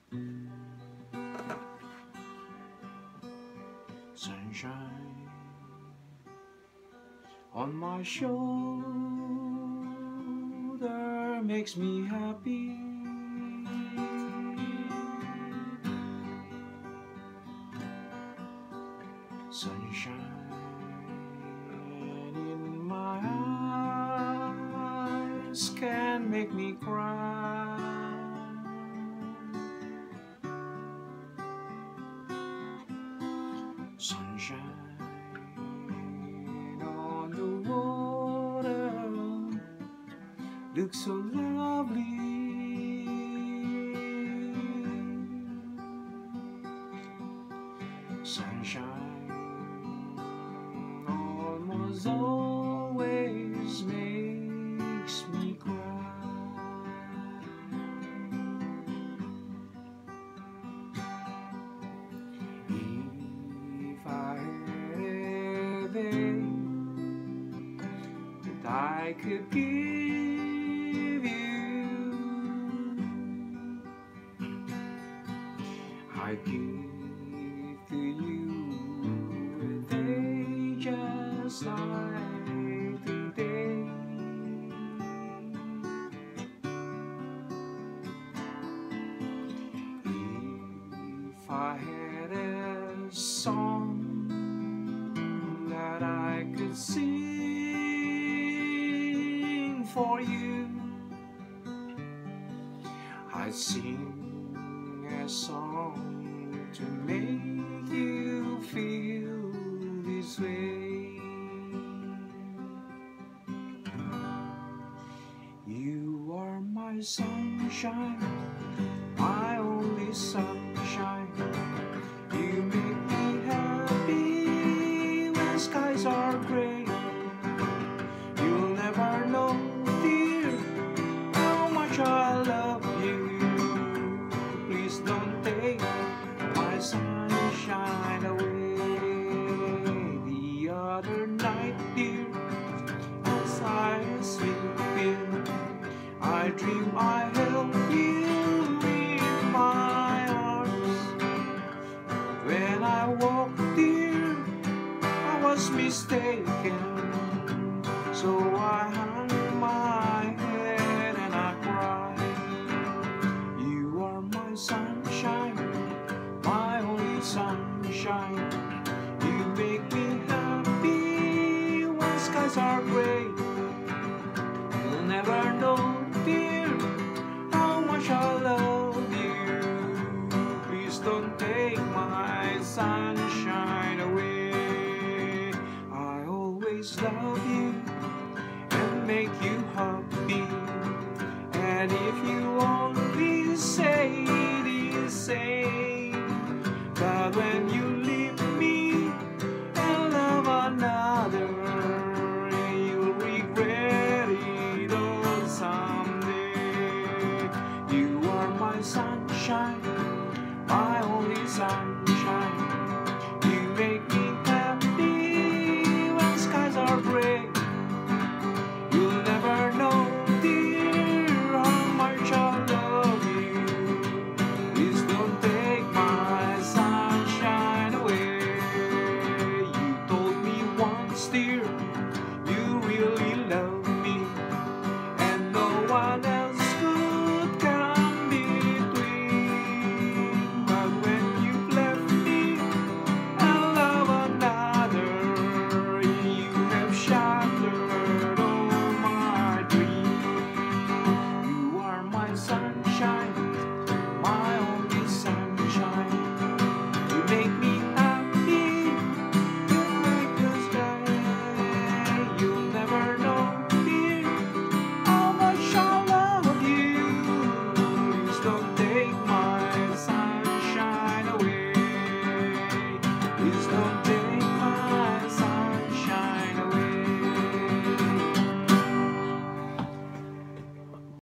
Sunshine on my shoulder makes me happy. Sunshine in my eyes can make me cry. Sunshine on the water looks so lovely. Sunshine almost always makes me cry. If I had everything that I could give you, I'd give to you a day just like today. If I had a song that I could sing for you, I'd sing a song to make you feel this way. You are my sunshine, my only sunshine. You make me happy when skies are gray. You'll never know, dear, how much I love you. Please don't take my sunshine away. The other night, dear, as I was sleeping, I dreamed I held you in my arms. When I woke, dear, I was mistaken. So I hung my head and I cried. You are my sunshine, my only sunshine. You make me happy when skies are gray. You'll never know, dear, how much I love you. Please don't take my sunshine away. I always love you and make you happy. And if you only say the same, but when you leave me and love another, you'll regret it all someday. You are my sunshine, my only sunshine.